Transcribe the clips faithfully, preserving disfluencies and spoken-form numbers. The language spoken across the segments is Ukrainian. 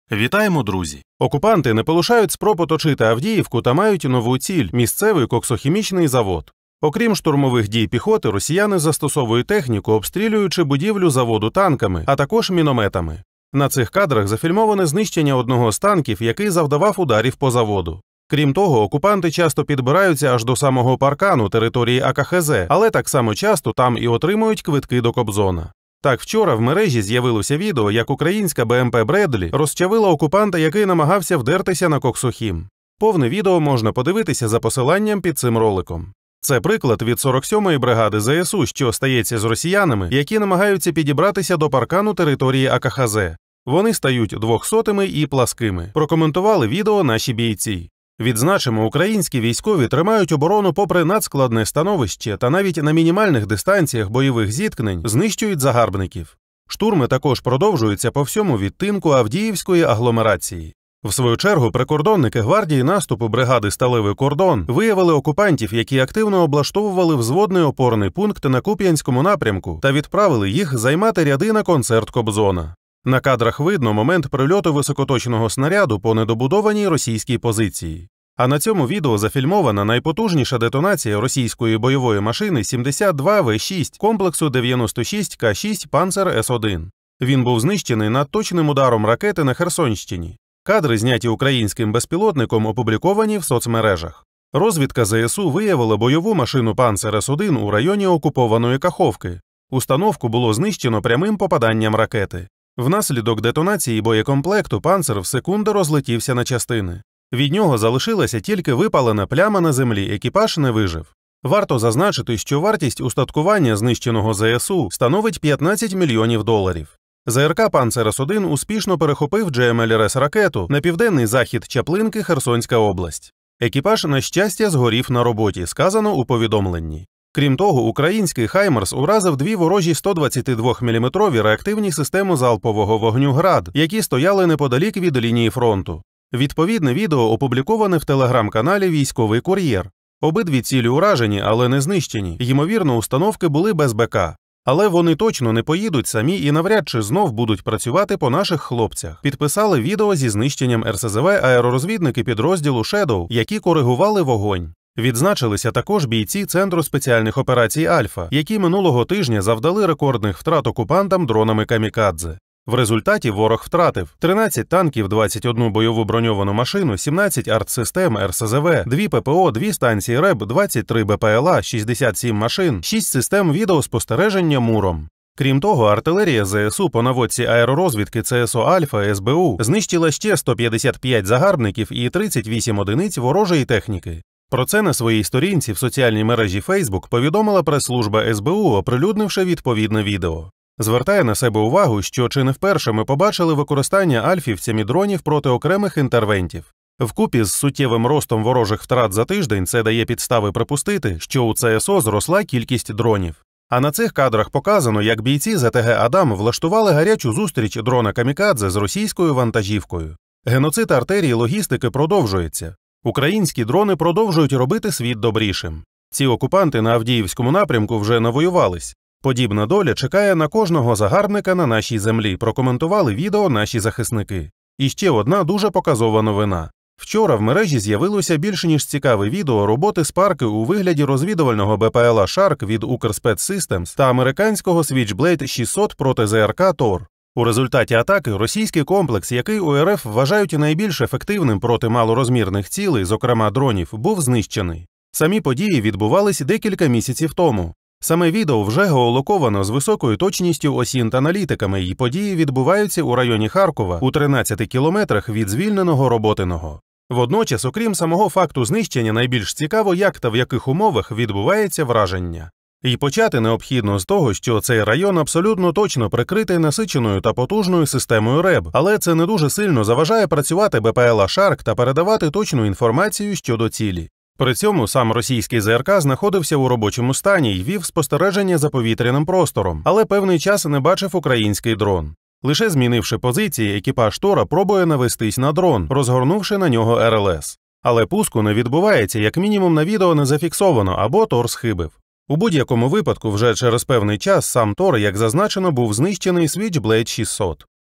Вітаємо, друзі! Окупанти не полишають спроб оточити Авдіївку та мають нову ціль – місцевий коксохімічний завод. Окрім штурмових дій піхоти, росіяни застосовують техніку, обстрілюючи будівлю заводу танками, а також мінометами. На цих кадрах зафільмоване знищення одного з танків, який завдавав ударів по заводу. Крім того, окупанти часто підбираються аж до самого паркану території А К Х З, але так само часто там і отримують квитки до Кобзона. Так, вчора в мережі з'явилося відео, як українська Б М П «Бредлі» розчавила окупанта, який намагався вдертися на Коксохім. Повне відео можна подивитися за посиланням під цим роликом. Це приклад від сорок сьомої бригади З С У, що стається з росіянами, які намагаються підібратися до паркану території А К Х З. Вони стають двохсотими і пласкими. Прокоментували відео наші бійці. Відзначимо, українські військові тримають оборону попри надскладне становище та навіть на мінімальних дистанціях бойових зіткнень знищують загарбників. Штурми також продовжуються по всьому відтинку Авдіївської агломерації. В свою чергу прикордонники гвардії наступу бригади «Сталевий кордон» виявили окупантів, які активно облаштовували взводний опорний пункт на Куп'янському напрямку та відправили їх займати ряди на концерт Кобзона. На кадрах видно момент прильоту високоточного снаряду по недобудованій російській позиції. А на цьому відео зафільмована найпотужніша детонація російської бойової машини сімдесят два В шість комплексу дев'яносто шість К шість «Панцер С один». Він був знищений над точним ударом ракети на Херсонщині. Кадри, зняті українським безпілотником, опубліковані в соцмережах. Розвідка З С У виявила бойову машину «Панцер С один» у районі окупованої Каховки. Установку було знищено прямим попаданням ракети. Внаслідок детонації боєкомплекту «Панцер» в секунду розлетівся на частини. Від нього залишилася тільки випалена пляма на землі, екіпаж не вижив. Варто зазначити, що вартість устаткування знищеного З С У становить п'ятнадцять мільйонів доларів. З Р К «Панцер С один» успішно перехопив Дже Ем Л Р С-ракету на південний захід Чаплинки, Херсонська область. Екіпаж, на щастя, згорів на роботі, сказано у повідомленні. Крім того, український «Хаймарс» уразив дві ворожі сто двадцятидвоміліметрові реактивні системи залпового вогню «Град», які стояли неподалік від лінії фронту. Відповідне відео опубліковане в телеграм-каналі «Військовий кур'єр». Обидві цілі уражені, але не знищені. Ймовірно, установки були без Б К. Але вони точно не поїдуть самі і навряд чи знов будуть працювати по наших хлопцях. Підписали відео зі знищенням Ер С З В аеророзвідники підрозділу «Шедоу», які коригували вогонь. Відзначилися також бійці Центру спеціальних операцій «Альфа», які минулого тижня завдали рекордних втрат окупантам дронами «Камікадзе». В результаті ворог втратив тринадцять танків, двадцять одну бойову броньовану машину, сімнадцять артсистем Ер С З В, дві П П О, дві станції Р Е Б, двадцять три Б П Л А, шістдесят сім машин, шість систем відеоспостереження «Муром». Крім того, артилерія З С У по наводці аеророзвідки Це Ес О Альфа С Б У знищила ще сто п'ятдесят п'ять загарбників і тридцять вісім одиниць ворожої техніки. Про це на своїй сторінці в соціальній мережі Facebook повідомила прес-служба С Б У, оприлюднивши відповідне відео. Звертає на себе увагу, що чи не вперше ми побачили використання альфівцями дронів проти окремих інтервентів. Вкупі з суттєвим ростом ворожих втрат за тиждень це дає підстави припустити, що у Це Ес О зросла кількість дронів. А на цих кадрах показано, як бійці З Т Г «Адам» влаштували гарячу зустріч дрона «Камікадзе» з російською вантажівкою. Геноцид артерії логістики продовжується. Українські дрони продовжують робити світ добрішим. Ці окупанти на Авдіївському напрямку вже навоювались. Подібна доля чекає на кожного загарбника на нашій землі, прокоментували відео наші захисники. І ще одна дуже показова новина. Вчора в мережі з'явилося більше ніж цікаве відео роботи Спарки у вигляді розвідувального Б П Л А «Шарк» від Укрспецсистемс та американського Свічблейд шістсот проти З Р К «Тор». У результаті атаки російський комплекс, який у Р Ф вважають найбільш ефективним проти малорозмірних цілей, зокрема дронів, був знищений. Самі події відбувались декілька місяців тому. Саме відео вже геолоковано з високою точністю осінт-аналітиками, і події відбуваються у районі Харкова у тринадцяти кілометрах від звільненого Роботиного. Водночас, окрім самого факту знищення, найбільш цікаво, як та в яких умовах відбувається враження. І почати необхідно з того, що цей район абсолютно точно прикритий насиченою та потужною системою Р Е Б, але це не дуже сильно заважає працювати Б П Л А «Шарк» та передавати точну інформацію щодо цілі. При цьому сам російський З Р К знаходився у робочому стані і вів спостереження за повітряним простором, але певний час не бачив український дрон. Лише змінивши позиції, екіпаж «Тора» пробує навестись на дрон, розгорнувши на нього Р Л С. Але пуску не відбувається, як мінімум на відео не зафіксовано, або Тор схибив. У будь-якому випадку вже через певний час сам Тор, як зазначено, був знищений Свічблейд шістсот.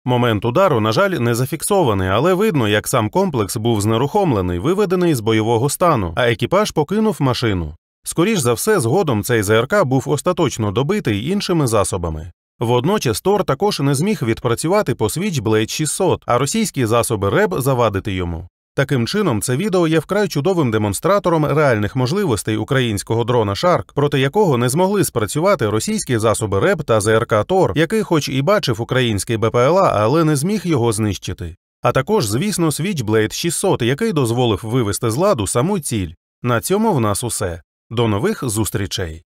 Момент удару, на жаль, не зафіксований, але видно, як сам комплекс був знерухомлений, виведений з бойового стану, а екіпаж покинув машину. Скоріш за все, згодом цей ЗРК був остаточно добитий іншими засобами. Водночас Тор також не зміг відпрацювати по Switchblade шістсот, а російські засоби РЕБ завадити йому. Таким чином, це відео є вкрай чудовим демонстратором реальних можливостей українського дрона Shark, проти якого не змогли спрацювати російські засоби РЕБ та ЗРК Тор, який хоч і бачив український БПЛА, але не зміг його знищити. А також, звісно, Switchblade шістсот, який дозволив вивести з ладу саму ціль. На цьому в нас усе. До нових зустрічей!